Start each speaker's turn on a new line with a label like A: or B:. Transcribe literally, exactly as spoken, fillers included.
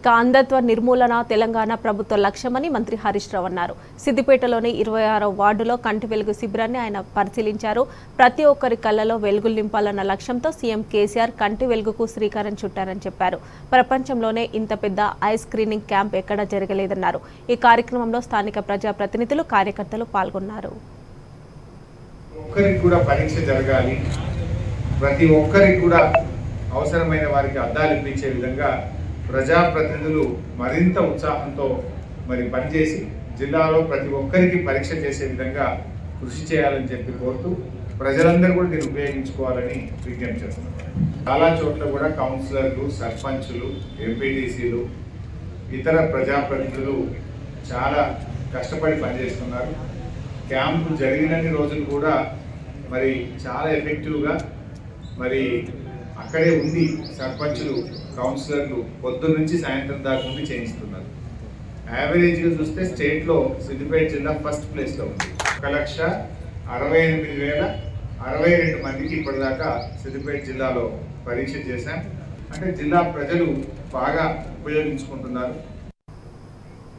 A: ఇక అంధత్వ నిర్మూలన తెలంగాణ ప్రభుత్వ లక్ష్యమని మంత్రి హరీష్ రావు అన్నారు. సిద్దిపేటలోని ఇరవై ఆరవ వార్డులో కంటి వెలుగు శిబిరాన్ని ఆయన పరిశీలించారు. ప్రతి ఒక్కరి కళ్లలో వెలుగులు నింపాలన్న లక్ష్యంతో సీఎం కేసీఆర్ కంటి వెలుగుకు శ్రీకారం చుట్టారని చెప్పారు. ప్రపంచంలోనే ఇంత పెద్ద ఐ స్క్రీనింగ్ క్యాంప్ ఎక్కడా జరగలేదన్నారు. ఈ కార్యక్రమంలో స్థానిక ప్రజాప్రతినిధులు, కార్యకర్తలు పాల్గొన్నారు.
B: ఒక్కరికి కూడా పరీక్ష జరగాలి, ప్రతి ఒక్కరికి కూడా అవసరమైన వారికి అద్దాలు ఇప్పించే విధంగా ప్రజాప్రతినిధులు మరింత ఉత్సాహంతో మరి పనిచేసి జిల్లాలో ప్రతి ఒక్కరికి పరీక్ష చేసే విధంగా కృషి చేయాలని చెప్పి కోరుతూ ప్రజలందరూ కూడా దీన్ని ఉపయోగించుకోవాలని విజ్ఞప్తి చేస్తున్నారు. చాలా చోట్ల కూడా కౌన్సిలర్లు, సర్పంచులు, ఎంపీటీసీలు, ఇతర ప్రజాప్రతినిధులు చాలా కష్టపడి పనిచేస్తున్నారు. క్యాంపు జరిగినన్ని రోజులు కూడా మరి చాలా ఎఫెక్టివ్గా మరి అక్కడే ఉండి సర్పంచులు, కౌన్సిలర్లు పొద్దున్న నుంచి సాయంత్రం దాకా ఉండి చేయిస్తున్నారు. యావరేజ్గా చూస్తే స్టేట్లో సిద్దిపేట జిల్లా ఫస్ట్ ప్లేస్లో ఉంది. ఒక లక్ష అరవై ఎనిమిది వేల అరవై రెండు మందికి ఇప్పటిదాకా సిద్దిపేట జిల్లాలో పరీక్ష చేశాం. అంటే జిల్లా ప్రజలు బాగా ఉపయోగించుకుంటున్నారు.